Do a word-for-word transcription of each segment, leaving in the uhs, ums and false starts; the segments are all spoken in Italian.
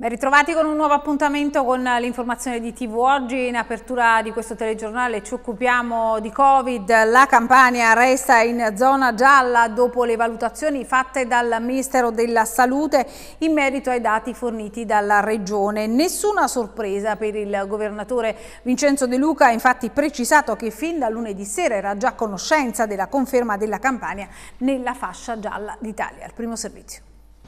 Ben ritrovati con un nuovo appuntamento con l'informazione di tivù. Oggi in apertura di questo telegiornale ci occupiamo di Covid. La Campania resta in zona gialla dopo le valutazioni fatte dal Ministero della Salute in merito ai dati forniti dalla Regione. Nessuna sorpresa per il governatore Vincenzo De Luca, ha infatti precisato che fin da lunedì sera era già a conoscenza della conferma della Campania nella fascia gialla d'Italia. Al primo servizio.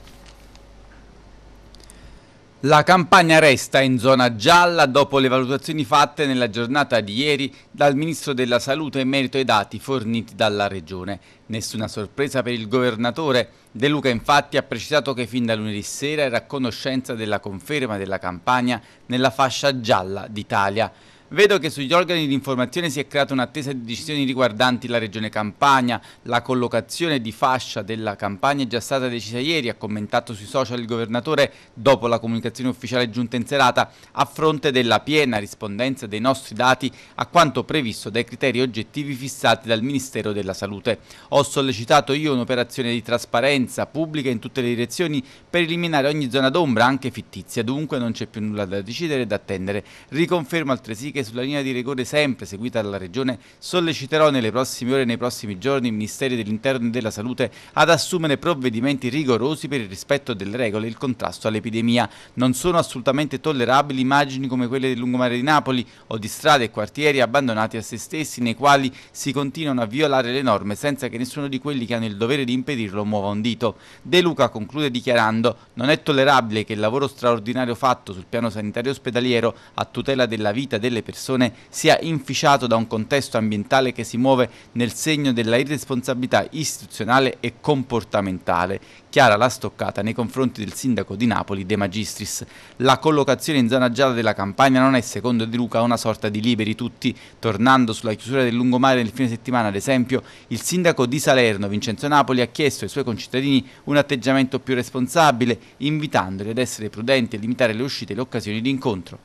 La Campania resta in zona gialla dopo le valutazioni fatte nella giornata di ieri dal Ministro della Salute in merito ai dati forniti dalla Regione. Nessuna sorpresa per il governatore. De Luca infatti ha precisato che fin da lunedì sera era a conoscenza della conferma della Campania nella fascia gialla d'Italia. Vedo che sugli organi di informazione si è creata un'attesa di decisioni riguardanti la Regione Campania. La collocazione di fascia della Campania è già stata decisa ieri, ha commentato sui social il governatore dopo la comunicazione ufficiale giunta in serata, a fronte della piena rispondenza dei nostri dati a quanto previsto dai criteri oggettivi fissati dal Ministero della Salute. Ho sollecitato io un'operazione di trasparenza pubblica in tutte le direzioni per eliminare ogni zona d'ombra, anche fittizia, dunque non c'è più nulla da decidere e da attendere. Riconfermo altresì che che sulla linea di rigore sempre seguita dalla Regione solleciterò nelle prossime ore e nei prossimi giorni i Ministeri dell'Interno e della Salute ad assumere provvedimenti rigorosi per il rispetto delle regole e il contrasto all'epidemia. Non sono assolutamente tollerabili immagini come quelle del lungomare di Napoli o di strade e quartieri abbandonati a se stessi, nei quali si continuano a violare le norme senza che nessuno di quelli che hanno il dovere di impedirlo muova un dito. De Luca conclude dichiarando: non è tollerabile che il lavoro straordinario fatto sul piano sanitario ospedaliero a tutela della vita delle persone sia inficiato da un contesto ambientale che si muove nel segno della irresponsabilità istituzionale e comportamentale. Chiara la stoccata nei confronti del sindaco di Napoli De Magistris. La collocazione in zona gialla della Campania non è, secondo De Luca, una sorta di liberi tutti. Tornando sulla chiusura del lungomare nel fine settimana, ad esempio, il sindaco di Salerno Vincenzo Napoli ha chiesto ai suoi concittadini un atteggiamento più responsabile, invitandoli ad essere prudenti e limitare le uscite e le occasioni di incontro.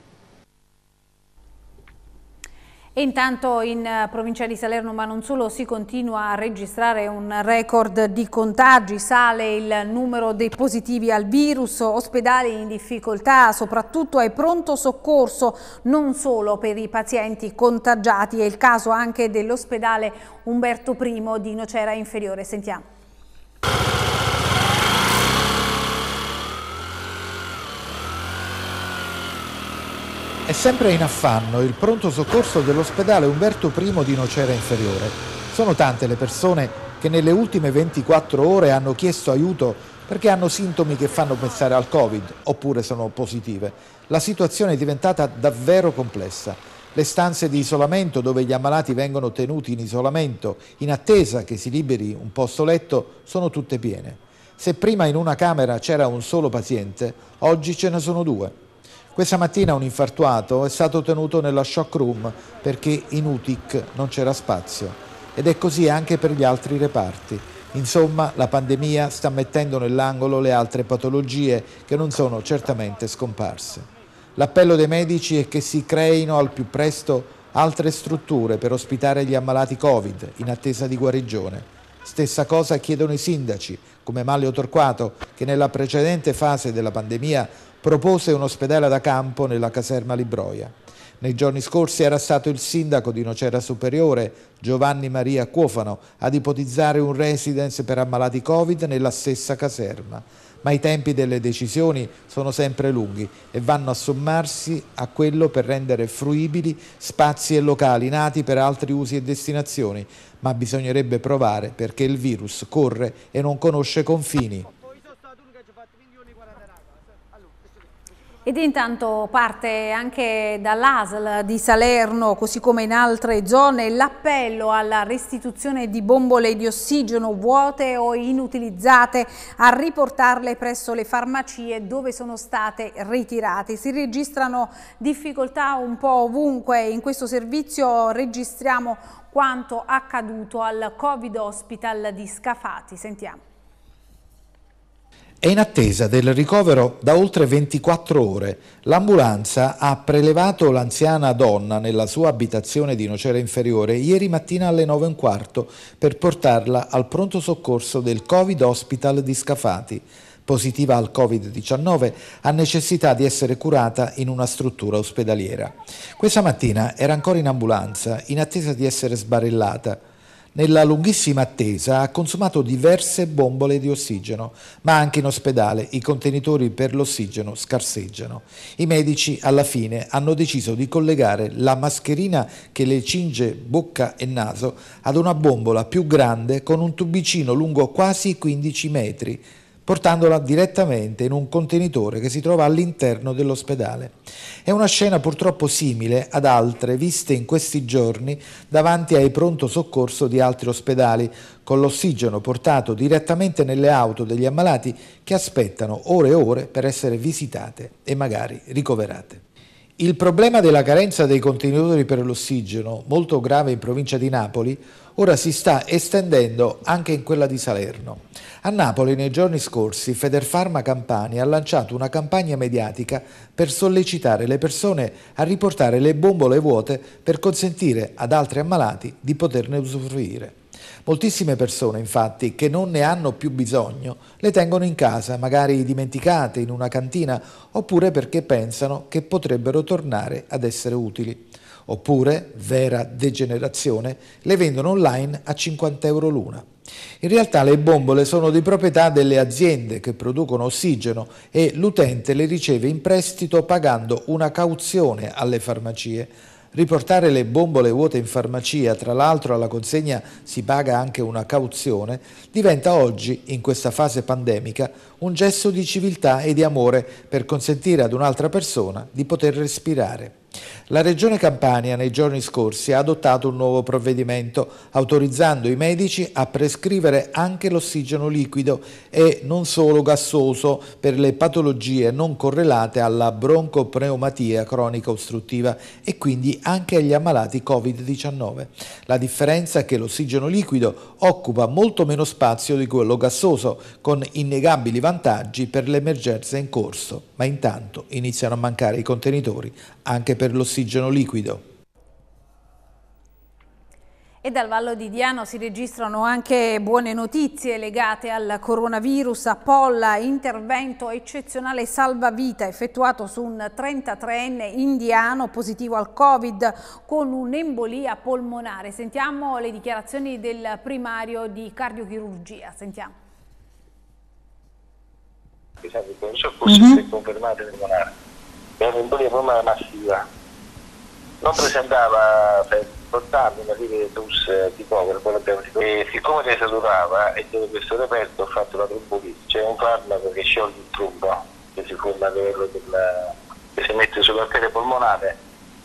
E intanto in provincia di Salerno, ma non solo, si continua a registrare un record di contagi, sale il numero dei positivi al virus, ospedali in difficoltà, soprattutto ai pronto soccorso, non solo per i pazienti contagiati. È il caso anche dell'ospedale Umberto primo di Nocera Inferiore. Sentiamo. È sempre in affanno il pronto soccorso dell'ospedale Umberto primo di Nocera Inferiore. Sono tante le persone che nelle ultime ventiquattro ore hanno chiesto aiuto perché hanno sintomi che fanno pensare al Covid oppure sono positive. La situazione è diventata davvero complessa. Le stanze di isolamento dove gli ammalati vengono tenuti in isolamento in attesa che si liberi un posto letto sono tutte piene. Se prima in una camera c'era un solo paziente, oggi ce ne sono due. Questa mattina un infartuato è stato tenuto nella shock room perché in U T I C non c'era spazio. Ed è così anche per gli altri reparti. Insomma, la pandemia sta mettendo nell'angolo le altre patologie che non sono certamente scomparse. L'appello dei medici è che si creino al più presto altre strutture per ospitare gli ammalati Covid in attesa di guarigione. Stessa cosa chiedono i sindaci, come Manlio Torquato, che nella precedente fase della pandemia propose un ospedale da campo nella caserma Libroia. Nei giorni scorsi era stato il sindaco di Nocera Superiore, Giovanni Maria Cuofano, ad ipotizzare un residence per ammalati Covid nella stessa caserma. Ma i tempi delle decisioni sono sempre lunghi e vanno a sommarsi a quello per rendere fruibili spazi e locali nati per altri usi e destinazioni, ma bisognerebbe provare perché il virus corre e non conosce confini. Ed intanto parte anche dall'A S L di Salerno, così come in altre zone, l'appello alla restituzione di bombole di ossigeno vuote o inutilizzate, a riportarle presso le farmacie dove sono state ritirate. Si registrano difficoltà un po' ovunque. In questo servizio registriamo quanto accaduto al Covid Hospital di Scafati. Sentiamo. È in attesa del ricovero da oltre ventiquattro ore. L'ambulanza ha prelevato l'anziana donna nella sua abitazione di Nocera Inferiore ieri mattina alle nove e un quarto per portarla al pronto soccorso del Covid Hospital di Scafati. positiva al Covid diciannove, ha necessità di essere curata in una struttura ospedaliera. Questa mattina era ancora in ambulanza, in attesa di essere sbarellata. Nella lunghissima attesa ha consumato diverse bombole di ossigeno, ma anche in ospedale i contenitori per l'ossigeno scarseggiano. I medici alla fine hanno deciso di collegare la mascherina che le cinge bocca e naso ad una bombola più grande con un tubicino lungo quasi quindici metri, portandola direttamente in un contenitore che si trova all'interno dell'ospedale. È una scena purtroppo simile ad altre viste in questi giorni davanti ai pronto soccorso di altri ospedali, con l'ossigeno portato direttamente nelle auto degli ammalati che aspettano ore e ore per essere visitate e magari ricoverate. Il problema della carenza dei contenitori per l'ossigeno, molto grave in provincia di Napoli, ora si sta estendendo anche in quella di Salerno. A Napoli nei giorni scorsi Federfarma Campania ha lanciato una campagna mediatica per sollecitare le persone a riportare le bombole vuote per consentire ad altri ammalati di poterne usufruire. Moltissime persone, infatti, che non ne hanno più bisogno, le tengono in casa, magari dimenticate in una cantina, oppure perché pensano che potrebbero tornare ad essere utili. Oppure, vera degenerazione, le vendono online a cinquanta euro l'una. In realtà le bombole sono di proprietà delle aziende che producono ossigeno e l'utente le riceve in prestito pagando una cauzione alle farmacie. Riportare le bombole vuote in farmacia, tra l'altro alla consegna si paga anche una cauzione, diventa oggi, in questa fase pandemica, un gesto di civiltà e di amore per consentire ad un'altra persona di poter respirare. La Regione Campania nei giorni scorsi ha adottato un nuovo provvedimento autorizzando i medici a prescrivere anche l'ossigeno liquido e non solo gassoso per le patologie non correlate alla broncopneumatia cronica ostruttiva e quindi anche agli ammalati Covid diciannove. La differenza è che l'ossigeno liquido occupa molto meno spazio di quello gassoso, con innegabili vantaggi per l'emergenza in corso, ma intanto iniziano a mancare i contenitori anche per l'ossigeno liquido. E dal Vallo di Diano si registrano anche buone notizie legate al coronavirus. A Polla, intervento eccezionale salvavita effettuato su un trentatreenne indiano positivo al Covid con un'embolia polmonare. Sentiamo le dichiarazioni del primario di cardiochirurgia. Sentiamo. Il soccorso mm-hmm. si è confermato polmonare. È un'embolia polmonare massiva. Non presentava portarmi una rivetus di povero, quello abbiamo detto. E siccome lei saturava e c'era questo reperto, ho fatto la trombolisi. C'è un farmaco che scioglie il trombo, che si forma a livello della, che si mette sull'arteria polmonare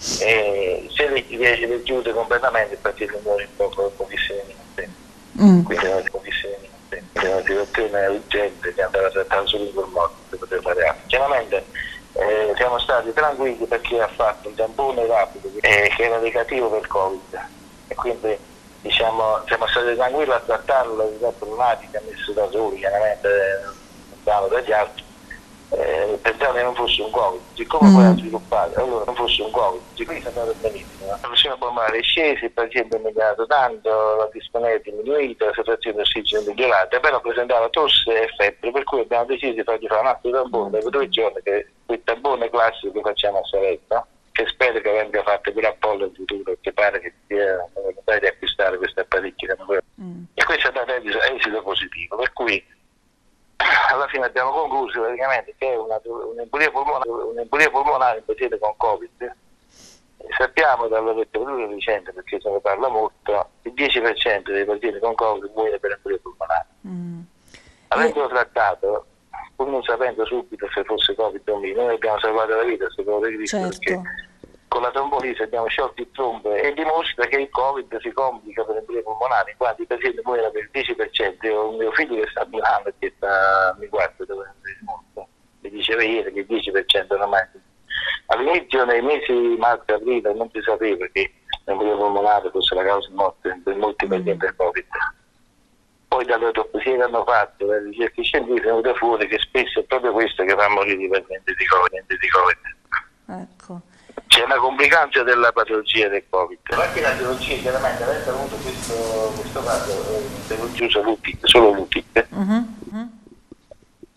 e se le riesce a chiudere completamente il paziente muore in poco, pochissimi minuti. Mm. Quindi è una pochissimi minuti. Quindi è una situazione urgente che andava a trattare solo i polmoni per poter fare altro. Chiaramente Eh, siamo stati tranquilli perché ha fatto un tampone rapido eh, che era negativo per il Covid e quindi diciamo, siamo stati tranquilli a trattarlo di problematiche ha messo da soli, chiaramente lontano dagli altri. Eh, pensavo che non fosse un Covid, siccome mm. poi ha sviluppato, allora non fosse un Covid, quindi è andato benissimo. La pressione polmonare è scesa, il paziente è migliorato tanto, la disponibilità è diminuita, la saturazione di ossigeno è migliorata, però presentava tosse e febbre, per cui abbiamo deciso di fargli fare un altro tampone dopo due giorni, che quel tampone classico che facciamo a Salerno, che spero che venga fatto pure a Apollo in futuro, perché pare che sia la volontà di acquistare questi apparecchi. Mm. E questo è stato esito positivo, per cui alla fine abbiamo concluso praticamente che è un'embolia polmonare, un'embolia polmonare in paziente con Covid. E sappiamo dalla letteratura recente, perché se ne parla molto, il dieci per cento dei pazienti con Covid muore per embolia polmonare. Mm. Avendolo trattato, pur non sapendo subito se fosse Covid o meno, noi abbiamo salvato la vita, secondo me, certo. Perché con la trombolisi abbiamo sciolto il trombo e dimostra che il Covid si complica per embolie polmonari, quando i pazienti muoiono per il dieci per cento. Io ho un mio figlio che sta a Milano e che sta, mi guarda dove è morto, mi diceva ieri che il dieci per cento ormai. All'inizio, nei mesi marzo e aprile, non si sapeva che l'embolia polmonare fosse la causa di morte per molti pazienti del Covid. Poi dalle autopsie che hanno fatto, dalle ricerche scientifiche, è venuto fuori che spesso è proprio questo che fa morire i pazienti di Covid. Di COVID. Ecco. C'è una complicanza della patologia del Covid. Anche la chirurgia, chiaramente, avendo avuto questo, questo caso, eh, solo l'U T I C, uh-huh, uh-huh. Eh,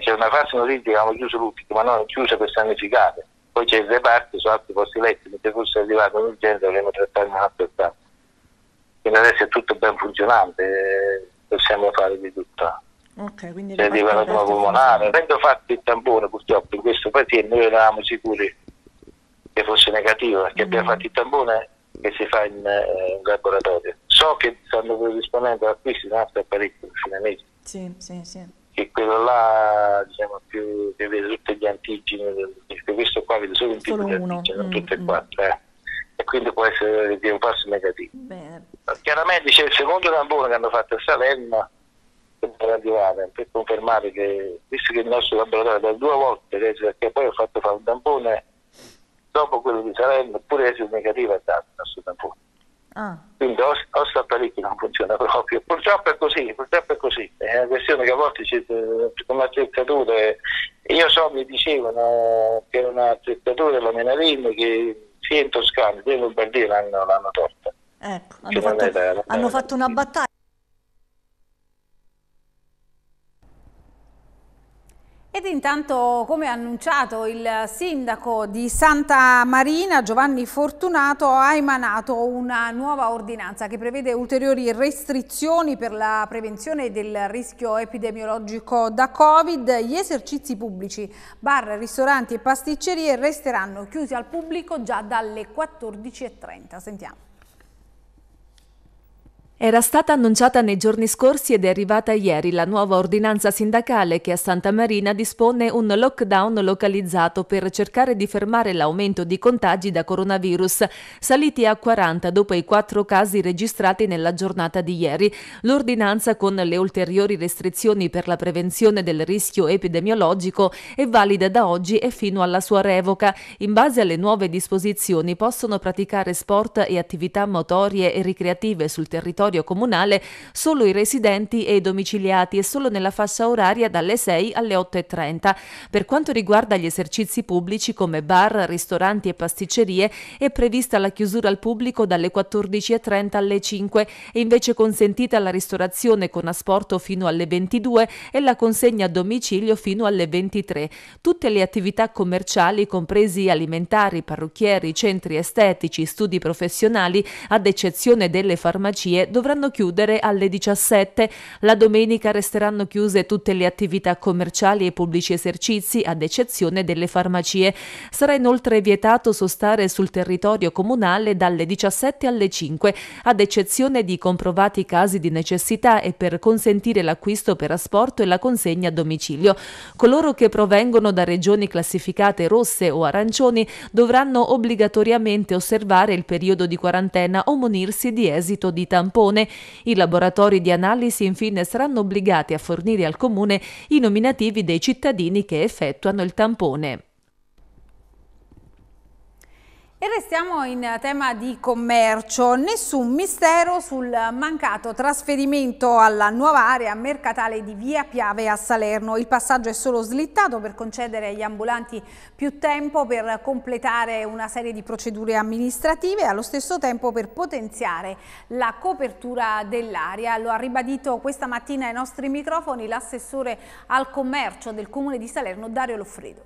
c'è una fase notifica che avevamo chiuso l'ultimo, ma non chiusa per sanificare. Poi c'è il reparto su altri posti letti, se fosse arrivato un'urgenza dovremmo trattare in un altro stato. Quindi adesso è tutto ben funzionante, possiamo fare di tutto. Okay, quindi c'è arriva la tumore pulmonare. Avendo fatto il tampone purtroppo in questo paziente noi eravamo sicuri che fosse negativo, perché mm. abbiamo fatto il tampone che si fa in, eh, in laboratorio. So che stanno predisponendo acquisti di un altro apparecchio a fine mese. Sì, sì, sì. Che quello là, diciamo, più che vede tutti gli antigeni, perché questo qua vede solo un tipo di antigeni, non mm, tutti e mm. quattro, eh. E quindi può essere di un passo negativo. Bene. Chiaramente c'è il secondo tampone che hanno fatto a Salerno per arrivare, per confermare che, visto che il nostro laboratorio da due volte, perché poi ho fatto fare un tampone dopo quello di Salerno, pure esito negativo è dato il nostro tampone. Ah. Quindi o, o sta apparecchio non funziona proprio. Purtroppo è così, purtroppo è così. È una questione che a volte c'è come attrezzature. Io so, mi dicevano che era un'attrezzatura della Menarini che sia in Toscana sia in Lombardia l'hanno, l'hanno torta. Ecco, hanno fatto, era, hanno fatto una battaglia. Ed intanto, come annunciato, il sindaco di Santa Marina, Giovanni Fortunato, ha emanato una nuova ordinanza che prevede ulteriori restrizioni per la prevenzione del rischio epidemiologico da Covid. Gli esercizi pubblici, bar, ristoranti e pasticcerie resteranno chiusi al pubblico già dalle quattordici e trenta. Sentiamo. Era stata annunciata nei giorni scorsi ed è arrivata ieri la nuova ordinanza sindacale che a Santa Marina dispone un lockdown localizzato per cercare di fermare l'aumento di contagi da coronavirus, saliti a quaranta dopo i quattro casi registrati nella giornata di ieri. L'ordinanza, con le ulteriori restrizioni per la prevenzione del rischio epidemiologico, è valida da oggi e fino alla sua revoca. In base alle nuove disposizioni possono praticare sport e attività motorie e ricreative sul territorio comunale solo i residenti e i domiciliati e solo nella fascia oraria dalle sei alle otto e trenta. Per quanto riguarda gli esercizi pubblici come bar, ristoranti e pasticcerie è prevista la chiusura al pubblico dalle quattordici e trenta alle cinque e invece consentita la ristorazione con asporto fino alle ventidue e la consegna a domicilio fino alle ventitré. Tutte le attività commerciali, compresi alimentari, parrucchieri, centri estetici, studi professionali, ad eccezione delle farmacie, dovranno chiudere alle diciassette. La domenica resteranno chiuse tutte le attività commerciali e pubblici esercizi, ad eccezione delle farmacie. Sarà inoltre vietato sostare sul territorio comunale dalle diciassette alle cinque, ad eccezione di comprovati casi di necessità e per consentire l'acquisto per asporto e la consegna a domicilio. Coloro che provengono da regioni classificate rosse o arancioni dovranno obbligatoriamente osservare il periodo di quarantena o munirsi di esito di tampone. I laboratori di analisi infine saranno obbligati a fornire al comune i nominativi dei cittadini che effettuano il tampone. E restiamo in tema di commercio. Nessun mistero sul mancato trasferimento alla nuova area mercatale di Via Piave a Salerno. Il passaggio è solo slittato per concedere agli ambulanti più tempo per completare una serie di procedure amministrative e allo stesso tempo per potenziare la copertura dell'area. Lo ha ribadito questa mattina ai nostri microfoni l'assessore al commercio del Comune di Salerno, Dario Loffredo.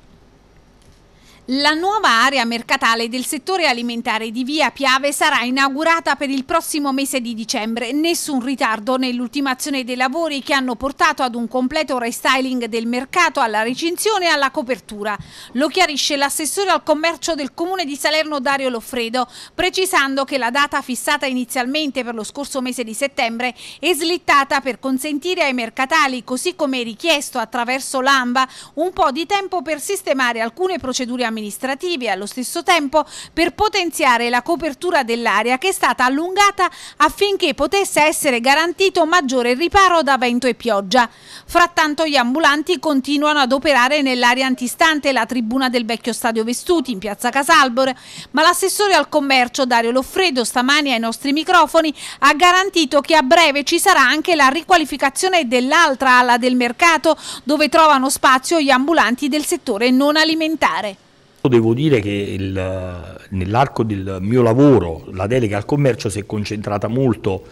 La nuova area mercatale del settore alimentare di Via Piave sarà inaugurata per il prossimo mese di dicembre. Nessun ritardo nell'ultimazione dei lavori che hanno portato ad un completo restyling del mercato, alla recinzione e alla copertura. Lo chiarisce l'assessore al commercio del Comune di Salerno, Dario Loffredo, precisando che la data fissata inizialmente per lo scorso mese di settembre è slittata per consentire ai mercatali, così come richiesto attraverso l'ANVA, un po' di tempo per sistemare alcune procedure amministrative amministrativi e allo stesso tempo per potenziare la copertura dell'area, che è stata allungata affinché potesse essere garantito maggiore riparo da vento e pioggia. Frattanto gli ambulanti continuano ad operare nell'area antistante la tribuna del vecchio stadio Vestuti in piazza Casalbore, ma l'assessore al commercio Dario Loffredo stamani ai nostri microfoni ha garantito che a breve ci sarà anche la riqualificazione dell'altra ala del mercato, dove trovano spazio gli ambulanti del settore non alimentare. Devo dire che nell'arco del mio lavoro la delega al commercio si è concentrata molto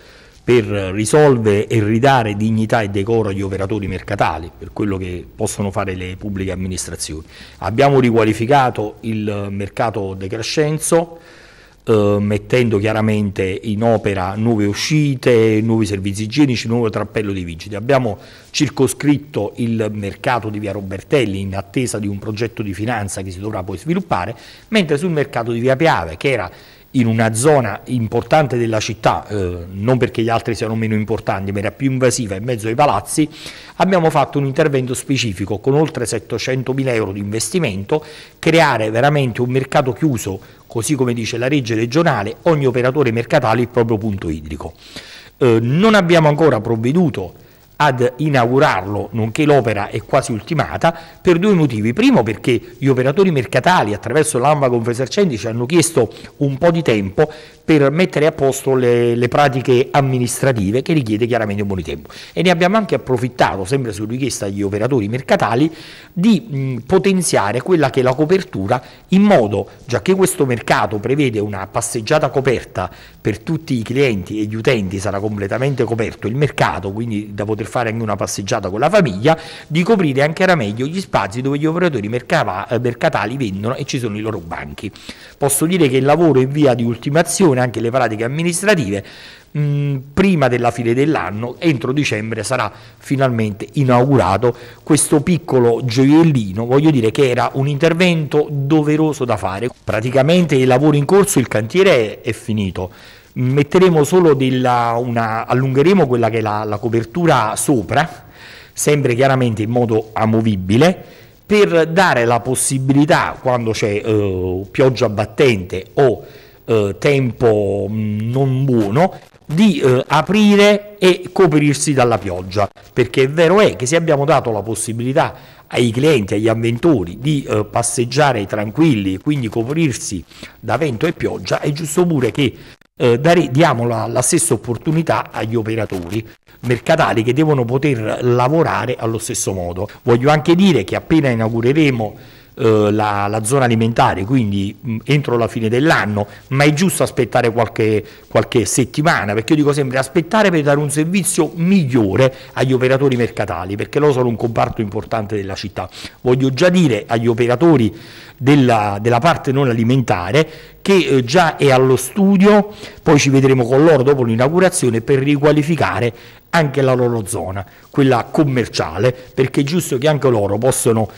per risolvere e ridare dignità e decoro agli operatori mercatali, per quello che possono fare le pubbliche amministrazioni. Abbiamo riqualificato il mercato De Crescenzo, eh, mettendo chiaramente in opera nuove uscite, nuovi servizi igienici, nuovo trappello dei vigili. Abbiamo circoscritto il mercato di via Robertelli in attesa di un progetto di finanza che si dovrà poi sviluppare, mentre sul mercato di via Piave, che era in una zona importante della città, eh, non perché gli altri siano meno importanti, ma era più invasiva in mezzo ai palazzi, abbiamo fatto un intervento specifico con oltre settecentomila euro di investimento, creare veramente un mercato chiuso, così come dice la legge regionale, ogni operatore mercatale il proprio punto idrico. Eh, non abbiamo ancora provveduto ad inaugurarlo, nonché l'opera è quasi ultimata, per due motivi. Primo, perché gli operatori mercatali attraverso l'ANVA Confesercenti ci hanno chiesto un po' di tempo per mettere a posto le, le pratiche amministrative, che richiede chiaramente un po' di tempo, e ne abbiamo anche approfittato, sempre su richiesta degli operatori mercatali, di mh, potenziare quella che è la copertura, in modo, già che questo mercato prevede una passeggiata coperta per tutti i clienti e gli utenti, sarà completamente coperto il mercato, quindi da poter fare anche una passeggiata con la famiglia, di coprire anche era meglio gli spazi dove gli operatori mercatali vendono e ci sono i loro banchi. Posso dire che il lavoro è in via di ultimazione, anche le pratiche amministrative, mh, prima della fine dell'anno, entro dicembre, sarà finalmente inaugurato questo piccolo gioiellino. Voglio dire che era un intervento doveroso da fare. Praticamente il lavoro in corso, il cantiere è, è finito. Metteremo solo della, una, allungheremo quella che è la, la copertura sopra, sempre chiaramente in modo amovibile, per dare la possibilità, quando c'è eh, pioggia battente o eh, tempo mh, non buono, di eh, aprire e coprirsi dalla pioggia, perché è vero è che se abbiamo dato la possibilità ai clienti, agli avventori di eh, passeggiare tranquilli e quindi coprirsi da vento e pioggia, è giusto pure che eh, dare, diamo la, la stessa opportunità agli operatori mercatali, che devono poter lavorare allo stesso modo. Voglio anche dire che appena inaugureremo eh, la, la zona alimentare, quindi mh, entro la fine dell'anno, ma è giusto aspettare qualche, qualche settimana, perché io dico sempre aspettare per dare un servizio migliore agli operatori mercatali, perché loro sono un comparto importante della città. Voglio già dire agli operatori della, della parte non alimentare che eh, già è allo studio, poi ci vedremo con loro dopo l'inaugurazione, per riqualificare anche la loro zona, quella commerciale, perché è giusto che anche loro possano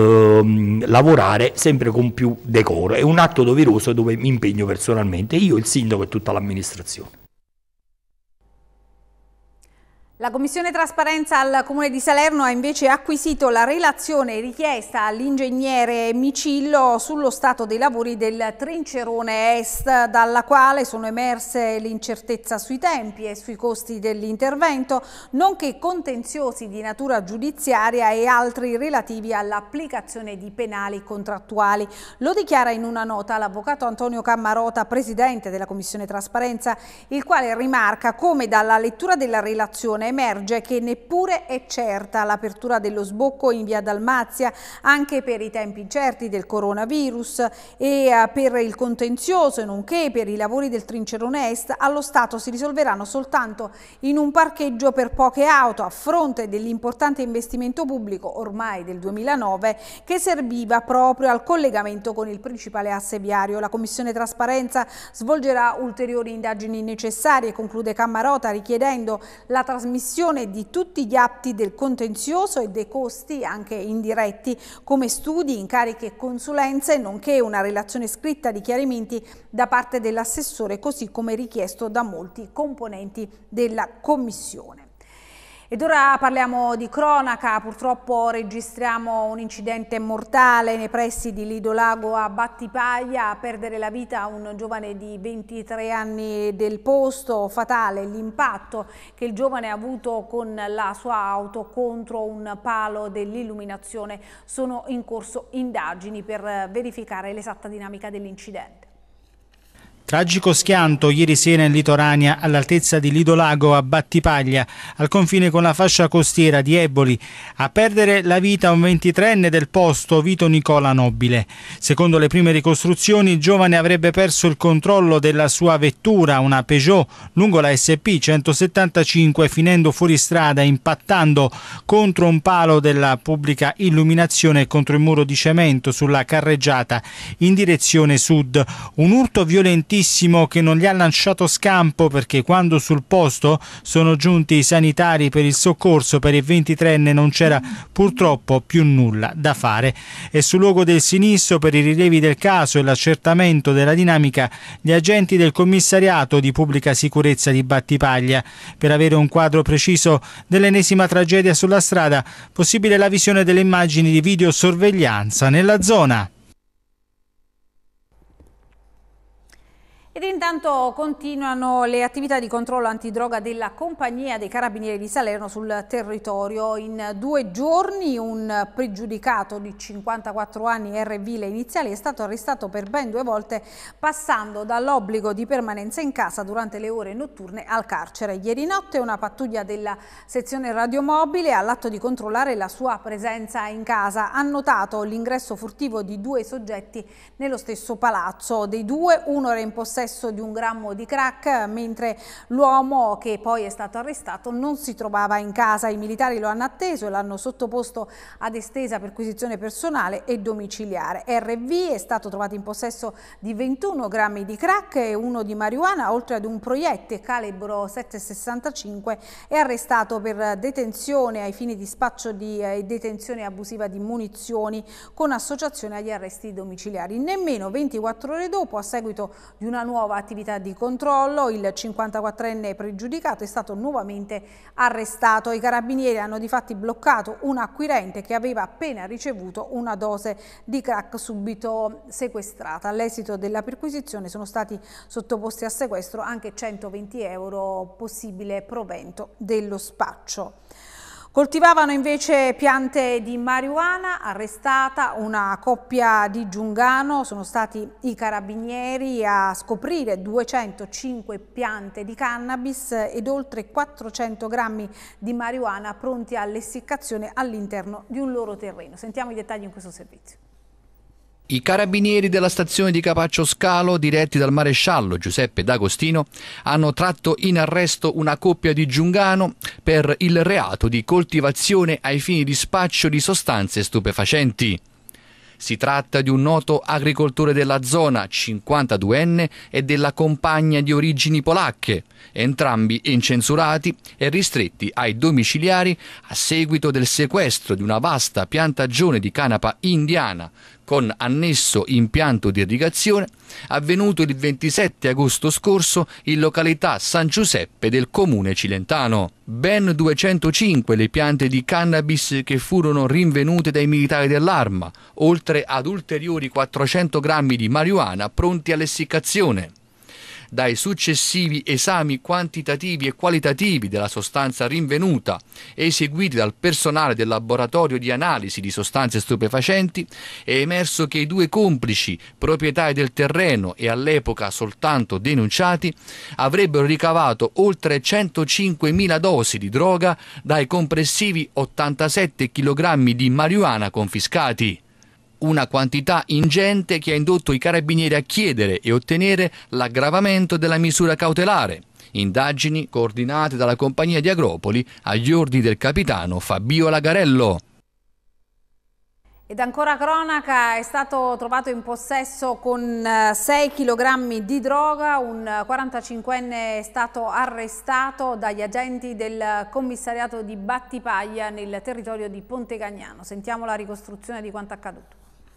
ehm, lavorare sempre con più decoro. È un atto doveroso dove mi impegno personalmente, io, il sindaco e tutta l'amministrazione. La Commissione Trasparenza al Comune di Salerno ha invece acquisito la relazione richiesta all'ingegnere Micillo sullo stato dei lavori del Trincerone Est, dalla quale sono emerse l'incertezza sui tempi e sui costi dell'intervento, nonché contenziosi di natura giudiziaria e altri relativi all'applicazione di penali contrattuali. Lo dichiara in una nota l'avvocato Antonio Cammarota, presidente della Commissione Trasparenza, il quale rimarca come dalla lettura della relazione emerge che neppure è certa l'apertura dello sbocco in via Dalmazia, anche per i tempi incerti del coronavirus e per il contenzioso, nonché per i lavori del Trincerone Est, allo Stato si risolveranno soltanto in un parcheggio per poche auto, a fronte dell'importante investimento pubblico ormai del duemilanove che serviva proprio al collegamento con il principale asse viario. La Commissione Trasparenza svolgerà ulteriori indagini necessarie, conclude Cammarota, richiedendo la trasmissione di tutti gli atti del contenzioso e dei costi anche indiretti, come studi, incarichi e consulenze, nonché una relazione scritta di chiarimenti da parte dell'assessore, così come richiesto da molti componenti della Commissione. Ed ora parliamo di cronaca. Purtroppo registriamo un incidente mortale nei pressi di Lido Lago a Battipaglia. A perdere la vita un giovane di ventitré anni del posto. Fatale l'impatto che il giovane ha avuto con la sua auto contro un palo dell'illuminazione. Sono in corso indagini per verificare l'esatta dinamica dell'incidente. Tragico schianto ieri sera in Litoranea all'altezza di Lidolago a Battipaglia, al confine con la fascia costiera di Eboli. A perdere la vita un ventitreenne del posto, Vito Nicola Nobile. Secondo le prime ricostruzioni, il giovane avrebbe perso il controllo della sua vettura, una Peugeot, lungo la S P centosettantacinque, finendo fuori strada, impattando contro un palo della pubblica illuminazione e contro il muro di cemento sulla carreggiata in direzione sud. Un urto violentissimo che non gli ha lasciato scampo, perché quando sul posto sono giunti i sanitari per il soccorso per il ventitreenne non c'era purtroppo più nulla da fare. E sul luogo del sinistro, per i rilievi del caso e l'accertamento della dinamica, gli agenti del commissariato di pubblica sicurezza di Battipaglia. Per avere un quadro preciso dell'ennesima tragedia sulla strada, possibile la visione delle immagini di videosorveglianza nella zona. Ed intanto continuano le attività di controllo antidroga della compagnia dei Carabinieri di Salerno sul territorio. In due giorni un pregiudicato di cinquantaquattro anni R V le iniziali è stato arrestato per ben due volte, passando dall'obbligo di permanenza in casa durante le ore notturne al carcere. Ieri notte una pattuglia della sezione radiomobile, all'atto di controllare la sua presenza in casa, ha notato l'ingresso furtivo di due soggetti nello stesso palazzo. Dei due, uno era in possesso di un grammo di crack, mentre l'uomo che poi è stato arrestato non si trovava in casa. I militari lo hanno atteso e l'hanno sottoposto ad estesa perquisizione personale e domiciliare. R V è stato trovato in possesso di ventuno grammi di crack e uno di marijuana, oltre ad un proiettile calibro sette virgola sessantacinque. È arrestato per detenzione ai fini di spaccio di eh, detenzione abusiva di munizioni, con associazione agli arresti domiciliari. Nemmeno ventiquattro ore dopo, a seguito di una nuova attività di controllo, il cinquantaquattrenne pregiudicato è stato nuovamente arrestato. I carabinieri hanno difatti bloccato un acquirente che aveva appena ricevuto una dose di crack subito sequestrata. All'esito della perquisizione sono stati sottoposti a sequestro anche centoventi euro, possibile provento dello spaccio. Coltivavano invece piante di marijuana, arrestata una coppia di Giungano. Sono stati i carabinieri a scoprire duecentocinque piante di cannabis ed oltre quattrocento grammi di marijuana pronti all'essiccazione all'interno di un loro terreno. Sentiamo i dettagli in questo servizio. I carabinieri della stazione di Capaccio Scalo, diretti dal maresciallo Giuseppe D'Agostino, hanno tratto in arresto una coppia di Giungano per il reato di coltivazione ai fini di spaccio di sostanze stupefacenti. Si tratta di un noto agricoltore della zona, cinquantaduenne, e della compagna di origini polacche, entrambi incensurati e ristretti ai domiciliari a seguito del sequestro di una vasta piantagione di canapa indiana con annesso impianto di irrigazione, avvenuto il ventisette agosto scorso in località San Giuseppe del comune cilentano. Ben duecentocinque le piante di cannabis che furono rinvenute dai militari dell'Arma, oltre ad ulteriori quattrocento grammi di marijuana pronti all'essiccazione. Dai successivi esami quantitativi e qualitativi della sostanza rinvenuta, eseguiti dal personale del laboratorio di analisi di sostanze stupefacenti, è emerso che i due complici, proprietari del terreno e all'epoca soltanto denunciati, avrebbero ricavato oltre centocinquemila dosi di droga dai complessivi ottantasette chilogrammi di marijuana confiscati. Una quantità ingente che ha indotto i carabinieri a chiedere e ottenere l'aggravamento della misura cautelare. Indagini coordinate dalla compagnia di Agropoli agli ordini del capitano Fabio Lagarello. Ed ancora cronaca, è stato trovato in possesso con sei chilogrammi di droga, un quarantacinquenne è stato arrestato dagli agenti del commissariato di Battipaglia nel territorio di Pontecagnano. Sentiamo la ricostruzione di quanto accaduto.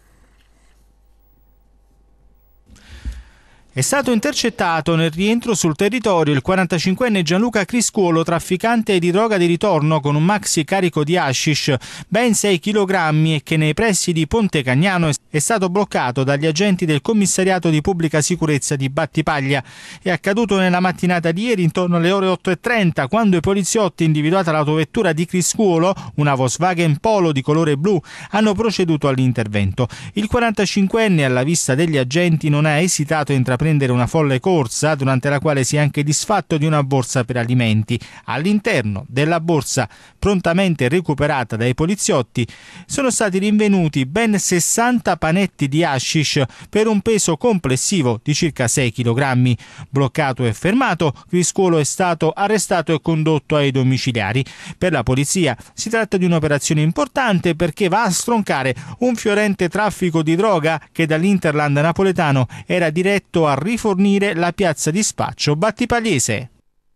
È stato intercettato nel rientro sul territorio il quarantacinquenne Gianluca Criscuolo, trafficante di droga di ritorno con un maxi carico di hashish, ben sei chilogrammi, e che nei pressi di Pontecagnano è stato bloccato dagli agenti del commissariato di pubblica sicurezza di Battipaglia. È accaduto nella mattinata di ieri intorno alle ore otto e trenta, quando i poliziotti, individuata l'autovettura di Criscuolo, una Volkswagen Polo di colore blu, hanno proceduto all'intervento. Il quarantacinquenne, alla vista degli agenti, non ha esitato a intraprendere intraprendere una folle corsa, durante la quale si è anche disfatto di una borsa per alimenti. All'interno della borsa, prontamente recuperata dai poliziotti, sono stati rinvenuti ben sessanta panetti di hashish per un peso complessivo di circa sei chilogrammi. Bloccato e fermato, Criscuolo è stato arrestato e condotto ai domiciliari. Per la polizia si tratta di un'operazione importante perché va a stroncare un fiorente traffico di droga che dall'Interland napoletano era diretto a rifornire la piazza di spaccio battipagliese.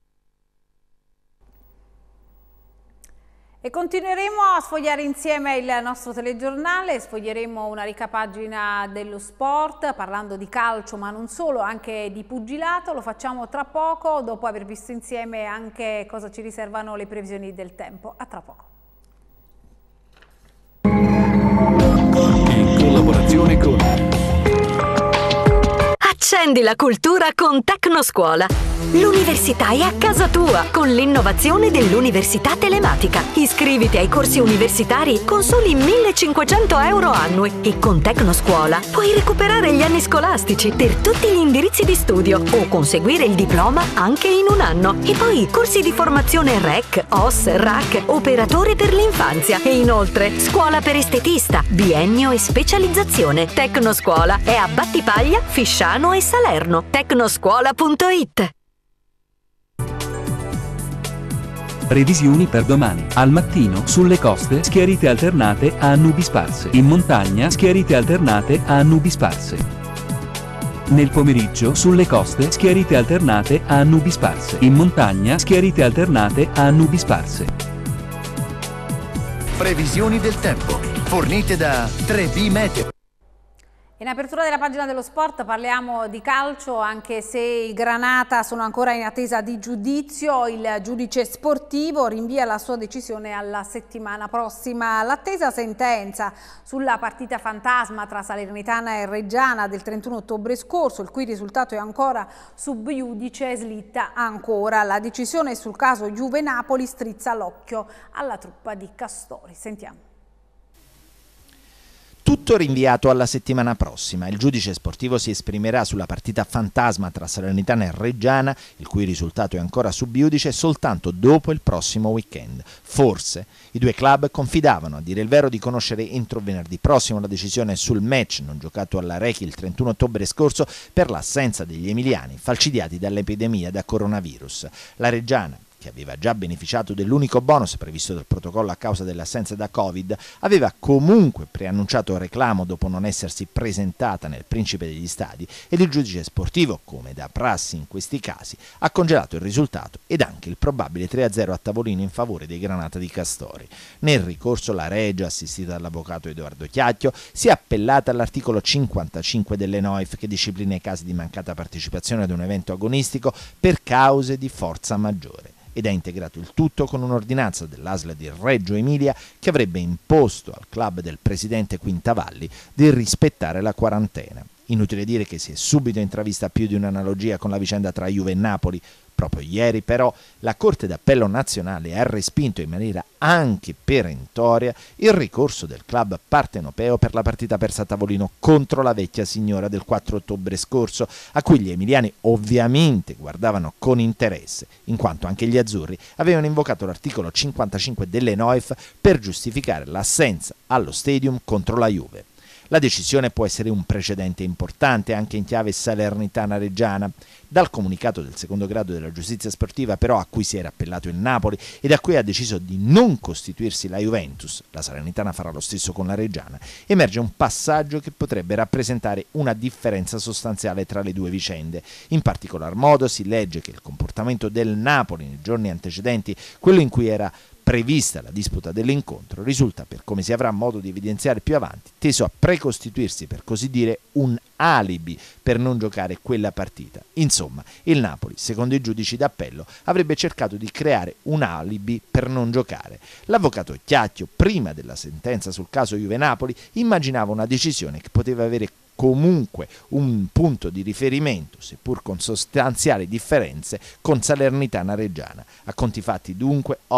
E continueremo a sfogliare insieme il nostro telegiornale, sfoglieremo una ricca pagina dello sport, parlando di calcio ma non solo, anche di pugilato. Lo facciamo tra poco, dopo aver visto insieme anche cosa ci riservano le previsioni del tempo. A tra poco. In collaborazione con... Accendi la cultura con Tecnoscuola. L'università è a casa tua con l'innovazione dell'Università Telematica. Iscriviti ai corsi universitari con soli millecinquecento euro annui e con Tecnoscuola puoi recuperare gli anni scolastici per tutti gli indirizzi di studio o conseguire il diploma anche in un anno. E poi corsi di formazione R E C, O S, R A C, operatore per l'infanzia e inoltre scuola per estetista, biennio e specializzazione. Tecnoscuola è a Battipaglia, Fisciano e Salerno. tecnoscuola punto it. Previsioni per domani. Al mattino, sulle coste, schiarite alternate a nubi sparse. In montagna, schiarite alternate a nubi sparse. Nel pomeriggio, sulle coste, schiarite alternate a nubi sparse. In montagna, schiarite alternate a nubi sparse. Previsioni del tempo, fornite da tre B Meteo. In apertura della pagina dello sport parliamo di calcio, anche se i Granata sono ancora in attesa di giudizio. Il giudice sportivo rinvia la sua decisione alla settimana prossima. L'attesa sentenza sulla partita fantasma tra Salernitana e Reggiana del trentuno ottobre scorso, il cui risultato è ancora sub iudice, slitta ancora. La decisione sul caso Juve-Napoli strizza l'occhio alla truppa di Castori. Sentiamo. Tutto rinviato alla settimana prossima. Il giudice sportivo si esprimerà sulla partita fantasma tra Salernitana e Reggiana, il cui risultato è ancora sub iudice, soltanto dopo il prossimo weekend. Forse i due club confidavano, a dire il vero, di conoscere entro venerdì prossimo la decisione sul match non giocato alla Rechi il trentuno ottobre scorso per l'assenza degli emiliani, falcidiati dall'epidemia da coronavirus. La Reggiana, che aveva già beneficiato dell'unico bonus previsto dal protocollo a causa dell'assenza da Covid, aveva comunque preannunciato il reclamo dopo non essersi presentata nel Principe degli Stadi ed il giudice sportivo, come da prassi in questi casi, ha congelato il risultato ed anche il probabile tre a zero a tavolino in favore dei Granata di Castori. Nel ricorso la Regia, assistita dall'avvocato Edoardo Chiacchio, si è appellata all'articolo cinquantacinque dell'E N O I F che disciplina i casi di mancata partecipazione ad un evento agonistico per cause di forza maggiore, ed ha integrato il tutto con un'ordinanza dell'A S L di Reggio Emilia che avrebbe imposto al club del presidente Quintavalli di rispettare la quarantena. Inutile dire che si è subito intravista più di un'analogia con la vicenda tra Juve e Napoli. Proprio ieri però la Corte d'Appello nazionale ha respinto in maniera anche perentoria il ricorso del club partenopeo per la partita persa a tavolino contro la vecchia signora del quattro ottobre scorso, a cui gli emiliani ovviamente guardavano con interesse, in quanto anche gli azzurri avevano invocato l'articolo cinquantacinque dell'E N O I F per giustificare l'assenza allo stadium contro la Juve. La decisione può essere un precedente importante anche in chiave salernitana-reggiana. Dal comunicato del secondo grado della giustizia sportiva però, a cui si era appellato il Napoli e da cui ha deciso di non costituirsi la Juventus, la Salernitana farà lo stesso con la Reggiana, emerge un passaggio che potrebbe rappresentare una differenza sostanziale tra le due vicende. In particolar modo si legge che il comportamento del Napoli nei giorni antecedenti, quello in cui era prevista la disputa dell'incontro, risulta, per come si avrà modo di evidenziare più avanti, teso a precostituirsi, per così dire, un alibi per non giocare quella partita. Insomma, il Napoli, secondo i giudici d'appello, avrebbe cercato di creare un alibi per non giocare. L'avvocato Chiacchio, prima della sentenza sul caso Juve-Napoli, immaginava una decisione che poteva avere comunque un punto di riferimento, seppur con sostanziali differenze, con Salernitana Reggiana. A conti fatti dunque, oggi il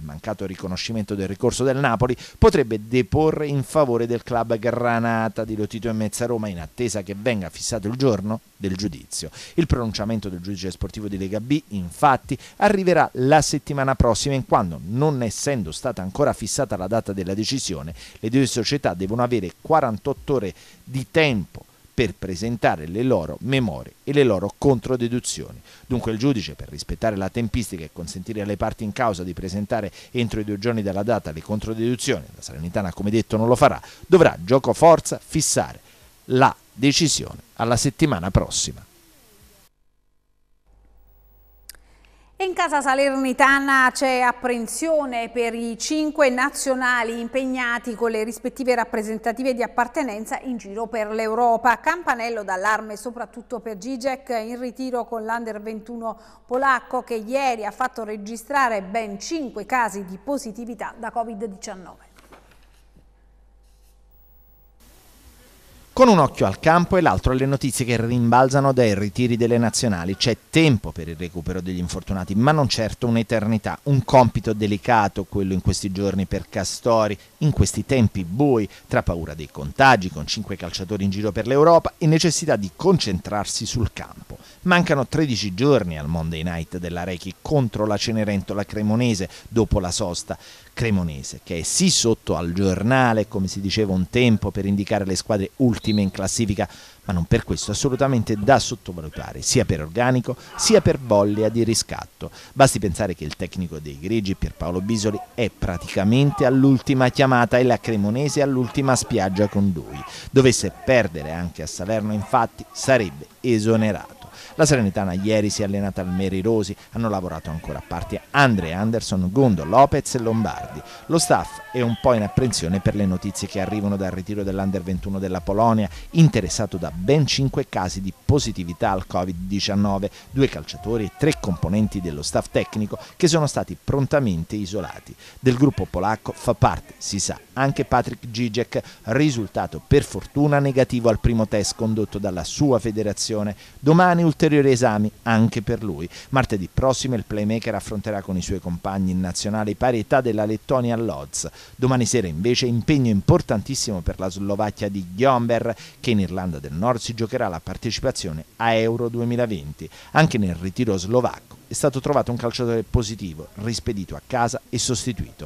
il mancato riconoscimento del ricorso del Napoli potrebbe deporre in favore del club granata di Lotito e Mezza Roma in attesa che venga fissato il giorno del giudizio. Il pronunciamento del giudice sportivo di Lega B, infatti, arriverà la settimana prossima, in quanto, non essendo stata ancora fissata la data della decisione, le due società devono avere quarantotto ore di tempo per presentare le loro memorie e le loro controdeduzioni. Dunque il giudice, per rispettare la tempistica e consentire alle parti in causa di presentare entro i due giorni dalla data le controdeduzioni, la Salernitana come detto non lo farà, dovrà gioco forza fissare la decisione alla settimana prossima. In casa salernitana c'è apprensione per i cinque nazionali impegnati con le rispettive rappresentative di appartenenza in giro per l'Europa. Campanello d'allarme soprattutto per Zizek, in ritiro con l'Under ventuno polacco, che ieri ha fatto registrare ben cinque casi di positività da Covid diciannove. Con un occhio al campo e l'altro alle notizie che rimbalzano dai ritiri delle nazionali. C'è tempo per il recupero degli infortunati, ma non certo un'eternità. Un compito delicato quello in questi giorni per Castori, in questi tempi bui, tra paura dei contagi, con cinque calciatori in giro per l'Europa e necessità di concentrarsi sul campo. Mancano tredici giorni al Monday Night della Rechi contro la Cenerentola cremonese dopo la sosta. Cremonese, che è sì sotto al giornale, come si diceva un tempo, per indicare le squadre ultime in classifica, ma non per questo assolutamente da sottovalutare, sia per organico sia per voglia di riscatto. Basti pensare che il tecnico dei grigi, Pierpaolo Bisoli, è praticamente all'ultima chiamata e la Cremonese all'ultima spiaggia con lui. Dovesse perdere anche a Salerno, infatti, sarebbe esonerato. La Salernitana ieri si è allenata al Meri Rosi, hanno lavorato ancora a parte Andre Anderson, Gondo, Lopez e Lombardi. Lo staff è un po' in apprensione per le notizie che arrivano dal ritiro dell'Under ventuno della Polonia, interessato da ben cinque casi di positività al Covid diciannove, due calciatori e tre componenti dello staff tecnico che sono stati prontamente isolati. Del gruppo polacco fa parte, si sa, anche Patryk Zizek, risultato per fortuna negativo al primo test condotto dalla sua federazione. Domani ulteriori esami anche per lui. Martedì prossimo il playmaker affronterà con i suoi compagni in nazionale pari età della Lettonia all'Odz. Domani sera invece impegno importantissimo per la Slovacchia di Gyomber, che in Irlanda del Nord si giocherà la partecipazione a Euro duemilaventi. Anche nel ritiro slovacco è stato trovato un calciatore positivo, rispedito a casa e sostituito.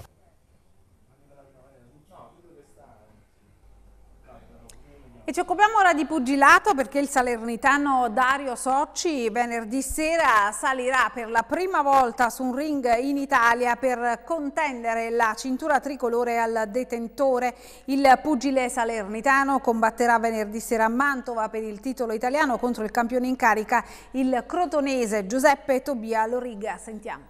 E ci occupiamo ora di pugilato, perché il salernitano Dario Socci venerdì sera salirà per la prima volta su un ring in Italia per contendere la cintura tricolore al detentore. Il pugile salernitano combatterà venerdì sera a Mantova per il titolo italiano contro il campione in carica, il crotonese Giuseppe Tobia Loriga. Sentiamo.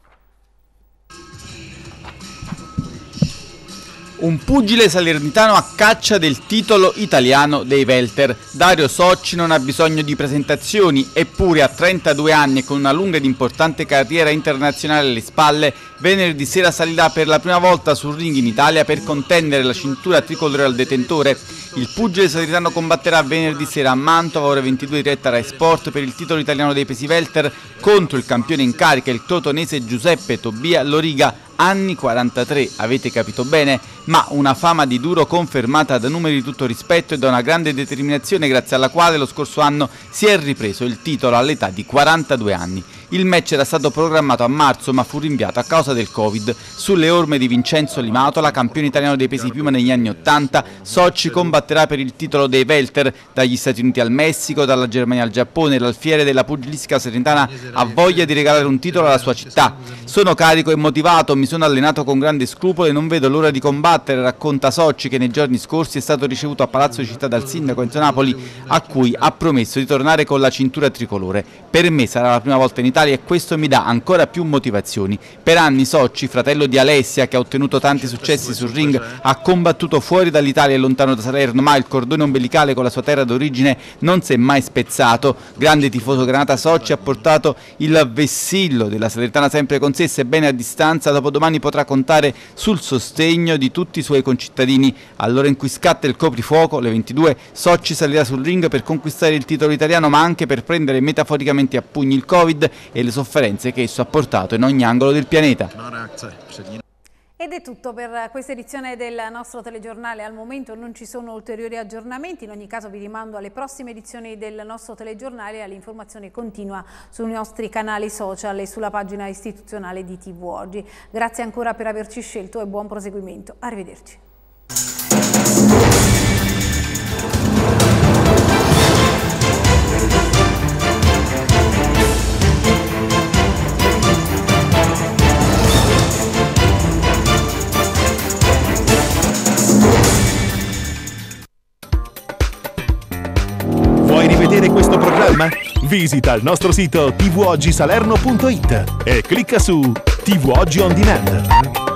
Un pugile salernitano a caccia del titolo italiano dei welter. Dario Socci non ha bisogno di presentazioni, eppure a trentadue anni e con una lunga ed importante carriera internazionale alle spalle, venerdì sera salirà per la prima volta sul ring in Italia per contendere la cintura tricolore al detentore. Il pugile salernitano combatterà venerdì sera a Mantova, ore ventidue, diretta Rai Sport, per il titolo italiano dei pesi welter contro il campione in carica, il crotonese Giuseppe Tobia Loriga. Anni quarantatré, avete capito bene, ma una fama di duro confermata da numeri di tutto rispetto e da una grande determinazione grazie alla quale lo scorso anno si è ripreso il titolo all'età di quarantadue anni. Il match era stato programmato a marzo ma fu rinviato a causa del Covid. Sulle orme di Vincenzo Limatola, campione italiano dei pesi piuma negli anni ottanta, Socci combatterà per il titolo dei welter. Dagli Stati Uniti al Messico, dalla Germania al Giappone, l'alfiere della pugilistica salernitana ha voglia di regalare un titolo alla sua città. Sono carico e motivato, mi sono allenato con grande scrupolo e non vedo l'ora di combattere, racconta Socci, che nei giorni scorsi è stato ricevuto a Palazzo Città dal sindaco Enzo Napoli, a cui ha promesso di tornare con la cintura tricolore. Per me sarà la prima volta in Italia e questo mi dà ancora più motivazioni. Per anni Socci, fratello di Alessia, che ha ottenuto tanti successi sul ring, ha combattuto fuori dall'Italia e lontano da Salerno, ma il cordone ombelicale con la sua terra d'origine non si è mai spezzato. Grande tifoso granata, Socci ha portato il vessillo della Salernitana sempre con sé, sebbene a distanza. Dopodomani potrà contare sul sostegno di tutti tutti i suoi concittadini. All'ora in cui scatta il coprifuoco, le ventidue, Sochi salirà sul ring per conquistare il titolo italiano, ma anche per prendere metaforicamente a pugni il Covid e le sofferenze che esso ha portato in ogni angolo del pianeta. Ed è tutto per questa edizione del nostro telegiornale. Al momento non ci sono ulteriori aggiornamenti, in ogni caso vi rimando alle prossime edizioni del nostro telegiornale e all'informazione continua sui nostri canali social e sulla pagina istituzionale di T V Oggi. Grazie ancora per averci scelto e buon proseguimento. Arrivederci. Vuoi rivedere questo programma? Visita il nostro sito tivoggi salerno punto it e clicca su T V Oggi On Demand.